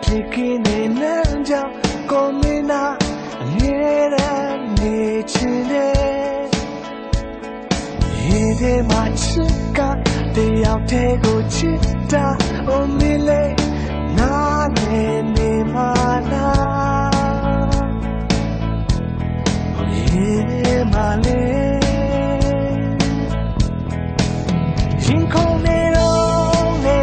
ဖြစ်နေနှမ်းကြောင့်ကိုမင်းနာအမြဲတမ်းနေချင်တယ်ရေထဲမှာချစ်ကတယောက်တည်းကိုချစ်တာအိုမင်းလေးနားနေနေမှာလားရေထဲမှာလေးရင်ခုန်နေတော့လေ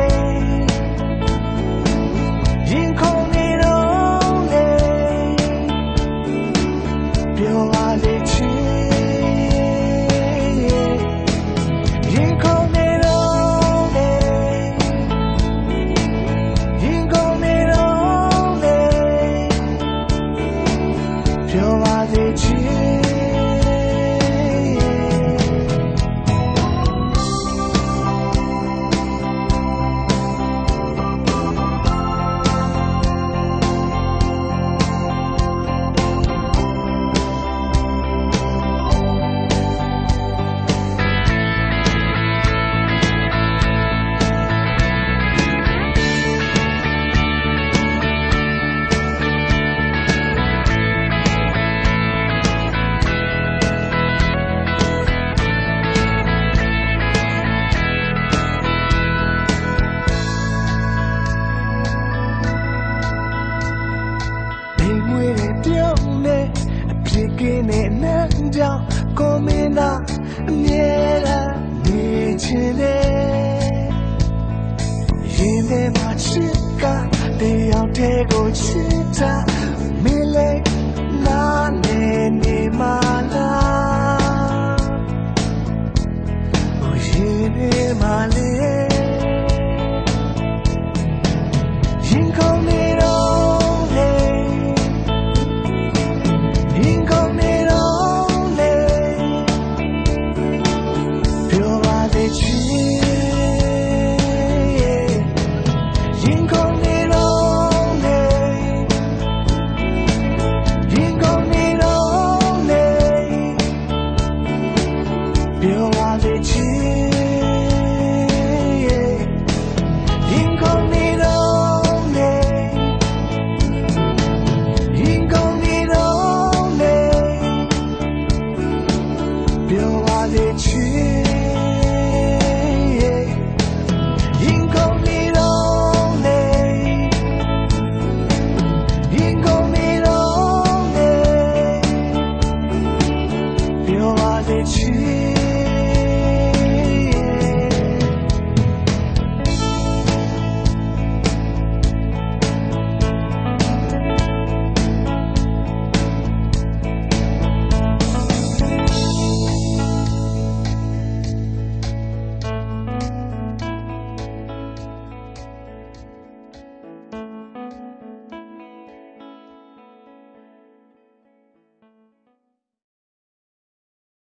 ရင်ခုန်နေတော့လေပြောပါလေချစ်ရင်ခုန်နေတော့လေရင်ခုန်နေတော့လေပြောပါလေချစ်ပြုံးနေအဖြစ်ကင်းနေနှမ်းကြောင့်ကိုမင်းနာအမြဲတမ်းနေချင်တယ်ရင်ထဲမှာချစ်ကတယောက်တည်းကိုချစ်တာမင်းလေးနားနေနေမှာလားရင်ထဲမှာလေးရင်ခုန်နေတော့လေရင်ခုန်နေတော့လေပြောပါလေချစ်ရင်ခုန်နေတော့လေရင်ခုန်နေတော့လေပြောပါလေချစ်ရင်ခုန်နေတော့လေရင်ခုန်နေတော့လေပြောပါလေချစ်ရင်ခုန်နေတော့လေရင်ခုန်နေတော့လေပြောပါလေချစ်